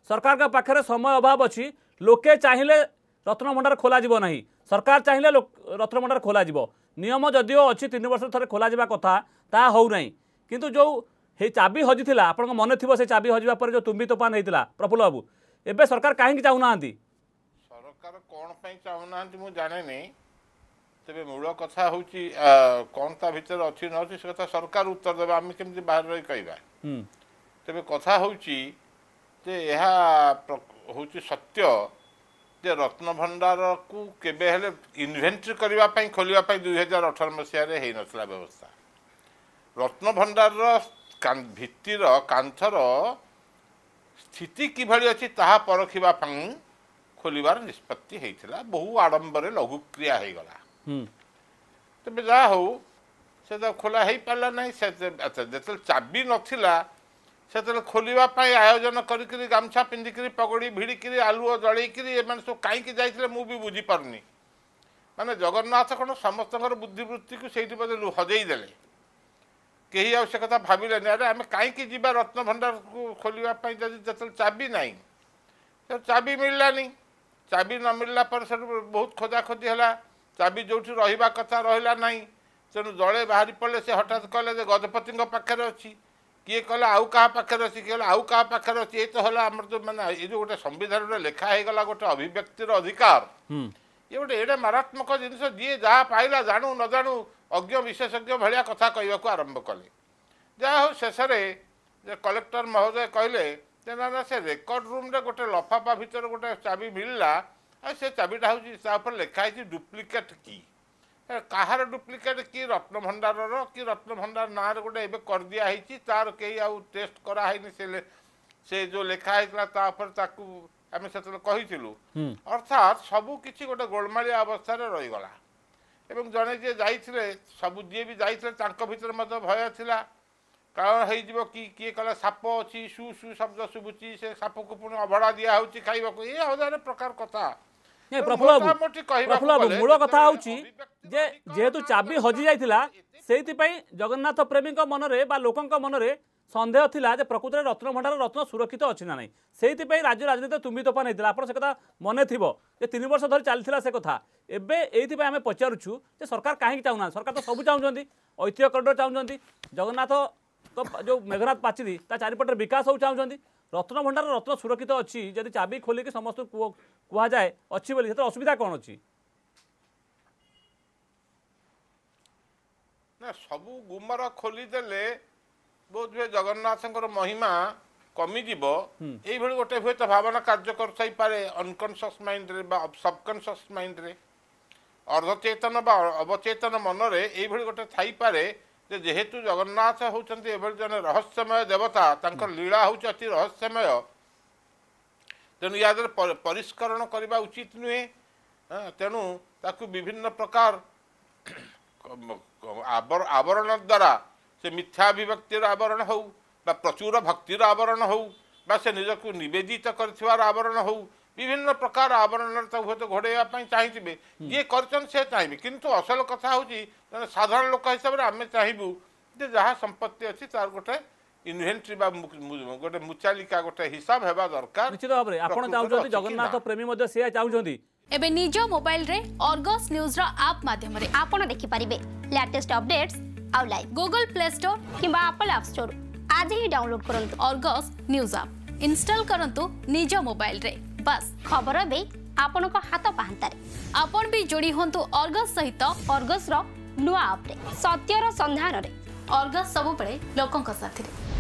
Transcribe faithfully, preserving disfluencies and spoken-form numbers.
सरकार का पाखे समय अभाव अच्छी लोके चाहिए रत्न भंडार खोल ना सरकार चाहिए रत्न भंडार खोल नियम जदिओ अच्छी तीन वर्ष थे खोल कथा ता हो ना किंतु जो हे चाबी हजी आप मन थी से चाबी हजिबा पर जो तुम्बी तोफान होता प्रफुल्ल बाबू एबे सरकार कहीं चाहूना सरकार कौन चाहूना मुझे जाने नहीं तेरे मूल कथा हूँ कौन ता भर अच्छी न अच्छी से कथा सरकार उत्तर देवा आम केमी बाहर रही कहवा तेरे कथा हूँ हूँ सत्य जे रत्न भंडार को केबे हेले इन्वेंटरी करने खोलने दुई हजार अठर मसीह होता व्यवस्था रत्न भंडार भित्तिर कांथर स्थिति किभली अच्छी ताहा परखिबा खोलिबार निष्पत्ति होता बहु आडंबर लघुक्रिया हो गला तेज जहाँ हो से तो खोला हो पारा ना जो चाबी नाला से खोलने आयोजन करी गामछा पिंधिक पगड़ी भिड़िक आलुओ जलैक सब कहीं जाइए मुझे बुझीपारनी माने जगन्नाथ कौन समस्त बुद्धिवृत्ति को सही बोधे हजेदेले कहीं आ कथा भाविले अरे आम कहीं जी रत्न भंडार को खोलने जो चाबी ना तो चाबी मिललानी चाबी न मिलला पर से बहुत खोजा खोजी है चाबी जो रहा कथा रहा ना तेणु जड़े बाहरी पड़े से हठात कहले गजपति पाखे अच्छी किए कहला आउ क्या पाखे अच्छी किए आउ क्या पाखे अच्छी ये तो है आम जो मैंने ये जो गोटे संविधान लेखा हो गला गोटे अभिव्यक्तिर अधिकार ये गोटे एडे मारात्मक जिनस जी जहाँ पाइला जानू न जानू अज्ञ विशेषज्ञ भाया कथा कहवाक आरंभ कले जहाँ हो शेष कलेक्टर महोदय कहले ना ना से रेकर्ड रूम रे गोटे लफाफा भितर गोटे चाबी मिलला से चाबीटा हूँ लिखाई डुप्लिकेट की कहार डुप्लिकेट कि रत्न भंडार कि रत्न भंडार ना गोटे एवं कर दिया तार कहीं आउ टेस्ट कराई से से जो लिखाई आम से कहीलु अर्थात सबू किसी गोटे गोलमालिया अवस्था रहीगला एवं जड़े जी जाइए सब जी भी जाइए भीतर भय था कारण हो कि किए कला साप अच्छी सु सु शब्द शुभुची से साप को पुणी अभड़ा दिया होची खाइबा ये हजार प्रकार कथा प्रफुल्ल मूल कथा हूँ जेहेतु चाबी हजि जाइथिला सेति पई जगन्नाथ प्रेमी मनरे बा लोकंक मनरे संदेह थिला जे प्रकृत में रत्न भंडार रत्न सुरक्षित अच्छी ना नहीं से राज्य राजनीति तुम्बी तोफान होता आप से कथा मन थी जे तीन वर्ष धरी चलता से कथा एवं आम पचारुछु जे सरकार कहीं चाहूना सरकार तो सब चाहते ऐतिह्य करिडोर चाहते जगन्नाथ जो मेघनाथ पाचेरी ता चारिपटे विकास हो चाहते रत्न भंडार रत्न सुरक्षित अच्छी जदि चाबी खोलिक समस्त कह जाए अच्छी बोली असुविधा कौन अच्छी ना सबू गुमर खोलीदेले बहुत हुए जगन्नाथ महिमा कमिज ये गोटे हुए तो भावना कार्य कर अनकनसीयस माइंड रे बा सबकनसीयस माइंड रे अर्धचेतन बा अवचेतन मन रे ये गोटे थी पारे जेहेतु जगन्नाथ होती जन रहस्यमय देवता तांकर लीला हूँ अति रहस्यमय तेणु या परिष्करण करने उचित नुहे तेणु ताकू विभिन्न प्रकार आवरण द्वारा से मिथ्याभिव्यक्तिर आवरण हो बा प्रचुर भक्तिर आवरण हो बा से निजक निवेदित कर आवरण हो विभिन्न प्रकार आवरण हूँ तो घोड़ाई चाहिए ये कर चाहिए किंतु असल कथा हूँ साधारण लोक हिसाब से आम चाहबू जहाँ संपत्ति अच्छी तार गोटे इन्वेंटरी गोटे मुचालिका गोटे हिसाब हेबा दरकार निश्चित भाव में आपण चाहते जगन्नाथ प्रेमी मध्य से चाहते एबे निज मोबाइल रे अर्गस न्यूज रो ऐप माध्यम रे आपण देखि परिबे लेटेस्ट अपडेट्स आउ लाइव गूगल प्ले स्टोर किबा एप्पल ऐप स्टोर आज ही डाउनलोड करंतु अर्गस न्यूज ऐप इंस्टॉल करंतु निज मोबाइल रे बस खबर बे आपण को हाथ पाहंतारे आपण भी जोड़ी होंतु अर्गस सहित अर्गस रो नुआ ऐप रे सत्यर संधान रे अर्गस सब पड़े लोकंक साथी रे।